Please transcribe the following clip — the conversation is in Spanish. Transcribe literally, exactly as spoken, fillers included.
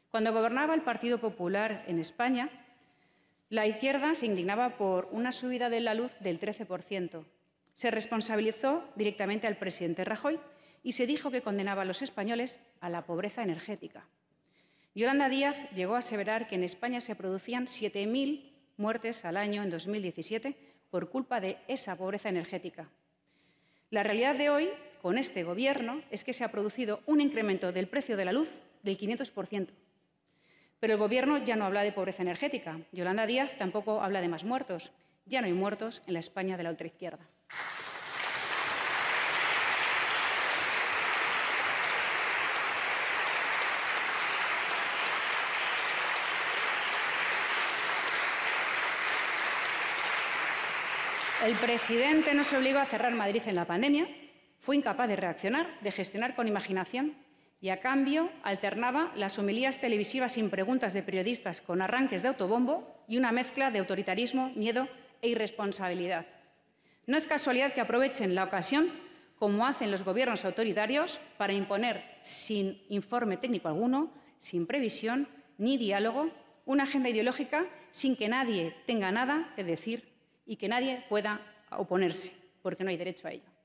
Cuando gobernaba el Partido Popular en España, la izquierda se indignaba por una subida de la luz del trece por ciento. Se responsabilizó directamente al presidente Rajoy y se dijo que condenaba a los españoles a la pobreza energética. Yolanda Díaz llegó a aseverar que en España se producían siete mil muertes al año en dos mil diecisiete por culpa de esa pobreza energética. La realidad de hoy, con este Gobierno, es que se ha producido un incremento del precio de la luz del quinientos por ciento. Pero el Gobierno ya no habla de pobreza energética. Yolanda Díaz tampoco habla de más muertos. Ya no hay muertos en la España de la ultraizquierda. El presidente nos obligó a cerrar Madrid en la pandemia, fue incapaz de reaccionar, de gestionar con imaginación y, a cambio, alternaba las homilías televisivas sin preguntas de periodistas con arranques de autobombo y una mezcla de autoritarismo, miedo e irresponsabilidad. No es casualidad que aprovechen la ocasión, como hacen los gobiernos autoritarios, para imponer, sin informe técnico alguno, sin previsión ni diálogo, una agenda ideológica sin que nadie tenga nada que decir y que nadie pueda oponerse, porque no hay derecho a ello.